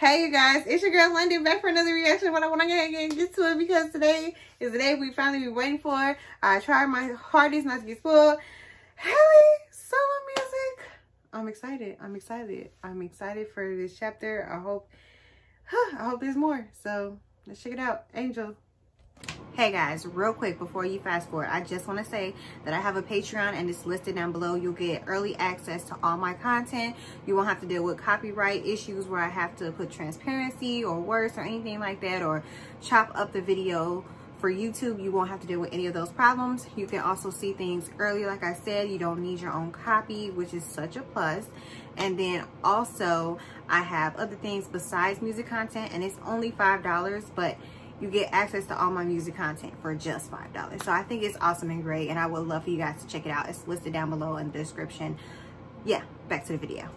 Hey you guys, it's your girl London back for another reaction. But I want to get to it because today is the day we finally been waiting for. I tried my hardest not to get spoiled. Haley solo music. I'm excited. I'm excited for this chapter. I hope there's more. So let's check it out. Angel. Hey guys, real quick before you fast forward, I just want to say that I have a Patreon and it's listed down below. You'll get early access to all my content. You won't have to deal with copyright issues where I have to put transparency or worse or anything like that, or chop up the video for YouTube. You won't have to deal with any of those problems. You can also see things early. Like I said, you don't need your own copy, which is such a plus. And then also I have other things besides music content, and it's only $5, but you get access to all my music content for just $5. So I think it's awesome and great, and I would love for you guys to check it out. It's listed down below in the description. Yeah, back to the video.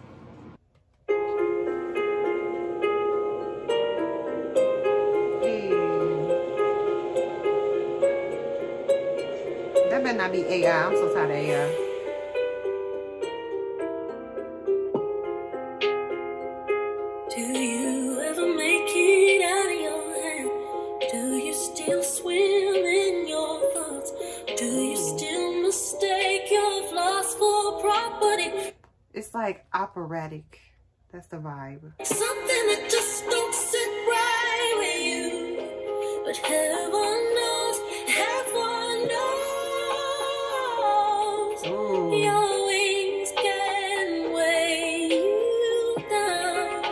That better not be AI. I'm so tired of AI. It's like operatic. That's the vibe. Something that just don't sit right with you. But heaven knows, ooh, your wings can weigh you down.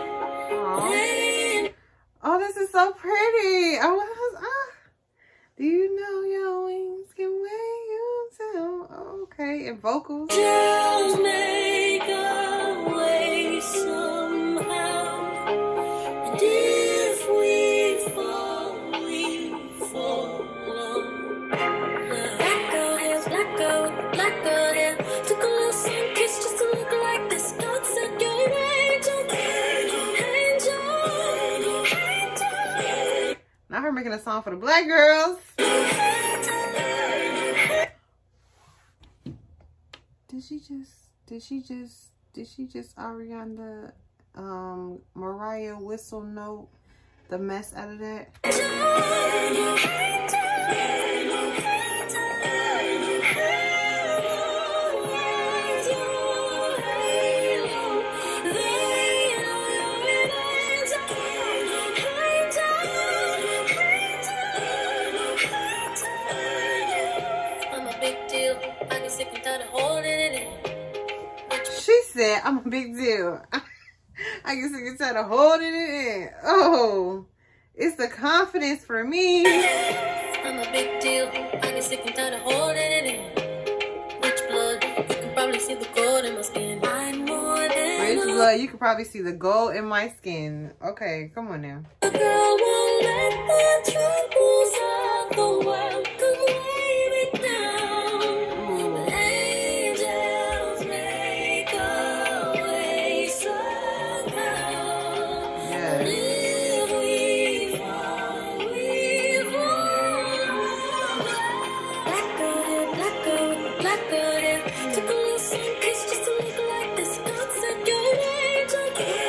Oh, this is so pretty. Do you know your wings can weigh you down? Oh, okay, and vocals. Just make a way somehow. And if we fall, we fall alone. Black girl hair. Took a little sun kiss just to look like this. God said you're an angel. Not her making a song for the black girls. Did she just Ariana Mariah whistle note the mess out of that? She said, I'm a big deal. I guess you can try to hold it in. Oh, it's the confidence for me. I'm a big deal. I get sick and tired of holding it in. Rich blood, you can probably see the gold in my skin. I'm more than rich blood, you can probably see the gold in my skin. Okay, come on now. A girl won't let the troubles of the world come weigh me down. But angels make a way somehow. Yes. And if we fall, we fall. Black girl hair. Took a little sun kiss just to look like this. God said you're an angel.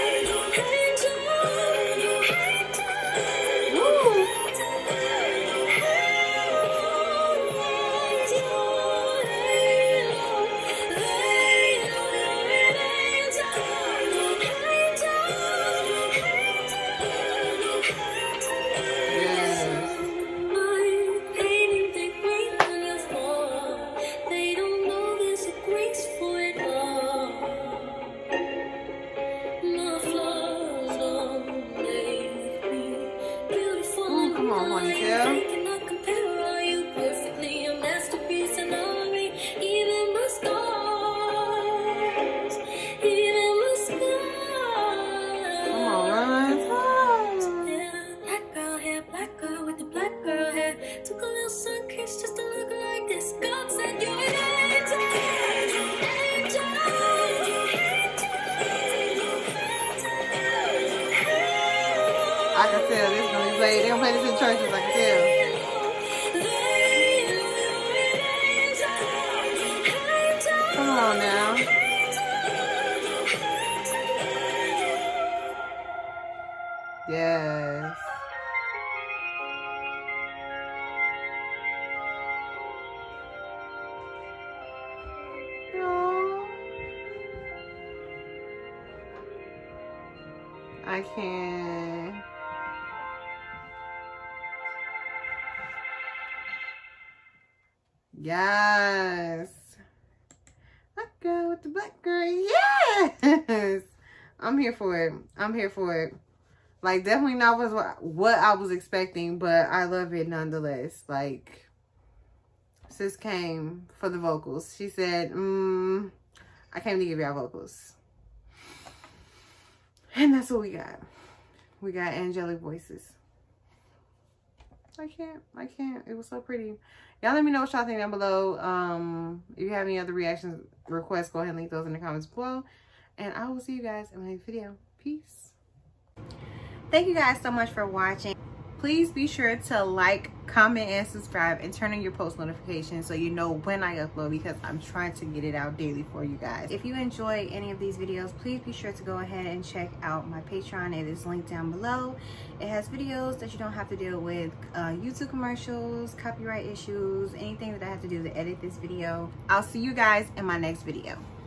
Come on, Ponytail. Black girl with the black girl hair. Took a little sun kiss just to look like this. God said you're an angel. I can tell this is gonna be played. They don't play this in churches, I can tell. Come on now. I can't. Yes. Black girl with the black girl. Yes. I'm here for it. I'm here for it. Like, definitely not what I was expecting, but I love it nonetheless. Like, sis came for the vocals. She said, I came to give y'all vocals. And that's what we got. We got angelic voices. I can't. It was so pretty. Y'all let me know what y'all think down below. If you have any other reactions, requests, go ahead and leave those in the comments below. And I will see you guys in my next video. Peace. Thank you guys so much for watching. Please be sure to like, comment, and subscribe, and turn on your post notifications so you know when I upload, because I'm trying to get it out daily for you guys. If you enjoy any of these videos, please be sure to go ahead and check out my Patreon. It is linked down below. It has videos that you don't have to deal with YouTube commercials, copyright issues, anything that I have to do to edit this video. I'll see you guys in my next video.